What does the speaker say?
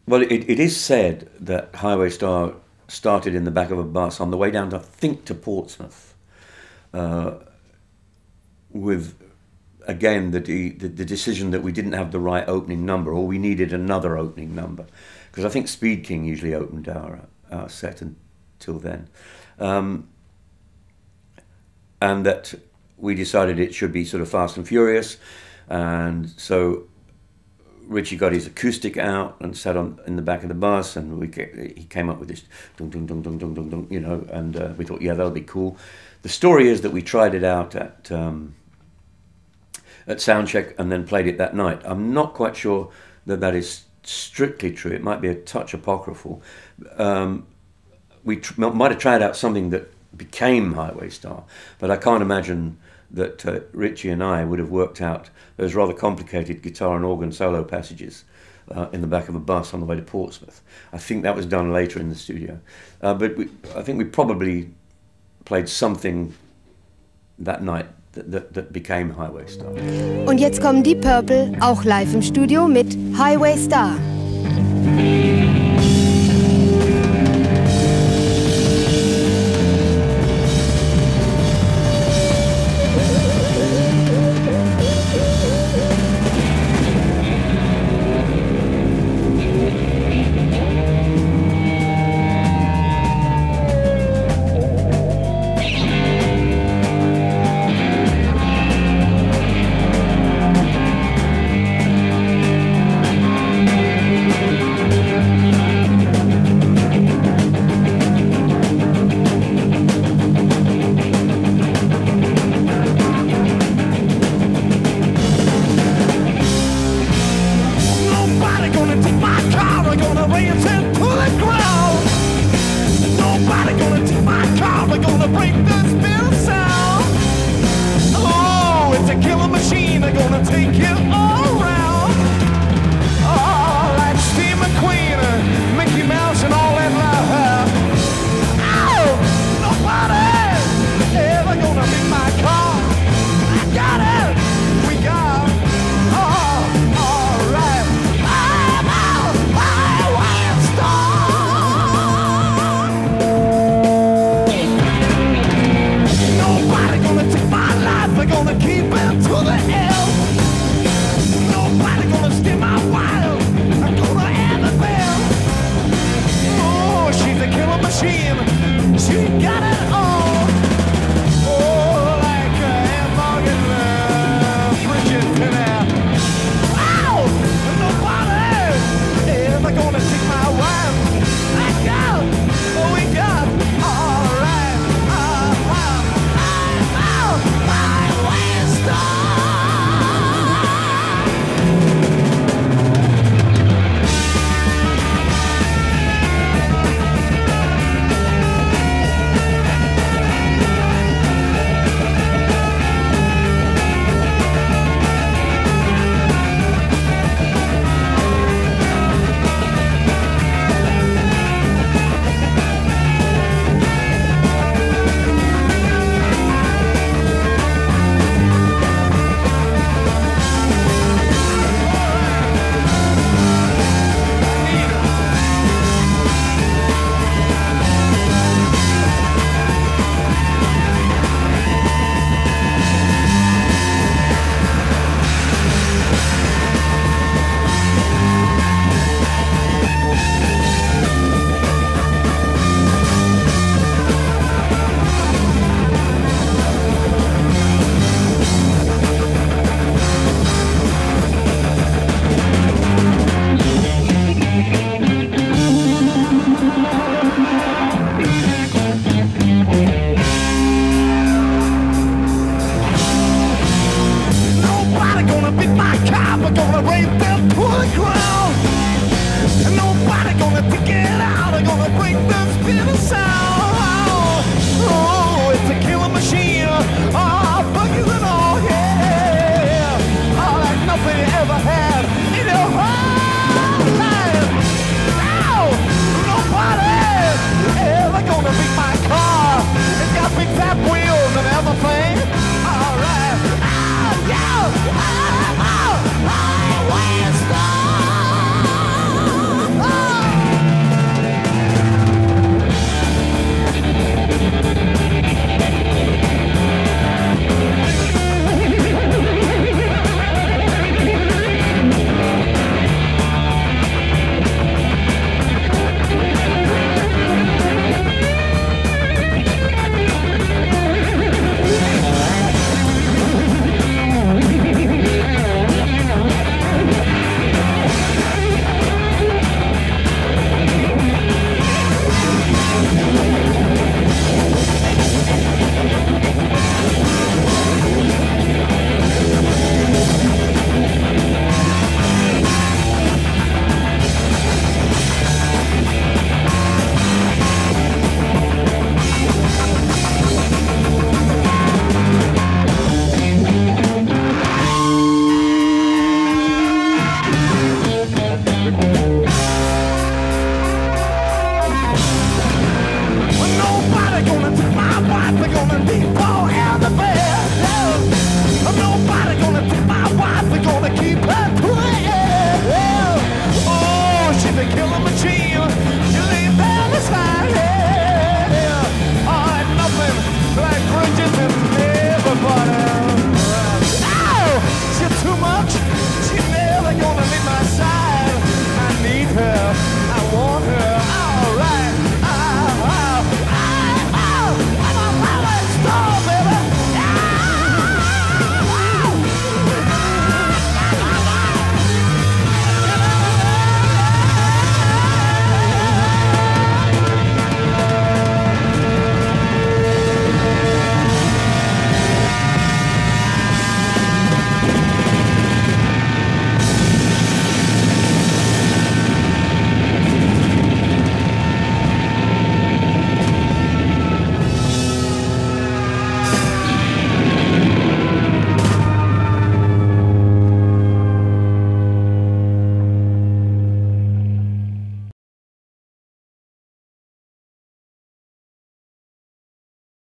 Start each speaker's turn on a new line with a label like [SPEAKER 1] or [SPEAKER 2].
[SPEAKER 1] Well, it is said that Highway Star started in the back of a bus on the way down, I think, to Portsmouth, with, again, the decision that we didn't have the right opening number, or we needed another opening number, because I think Speed King usually opened our set until then, and that we decided it should be sort of Fast and Furious, and so Richie got his acoustic out and sat in the back of the bus, and he came up with this dung dung dung dung dung dung dung, you know, and we thought, yeah, that'll be cool. The story is that we tried it out at Soundcheck and then played it that night. I'm not quite sure that is strictly true. It might be a touch apocryphal. We might have tried out something that became Highway Star, but I can't imagine that Richie and I would have worked out those rather complicated guitar and organ solo passages in the back of a bus on the way to Portsmouth. I think that was done later in the studio. But I think we probably played something that night that became Highway Star.
[SPEAKER 2] Und jetzt kommen Deep Purple auch live im Studio mit Highway Star.
[SPEAKER 3] Nobody gonna pick it out. They're gonna break the spin aside.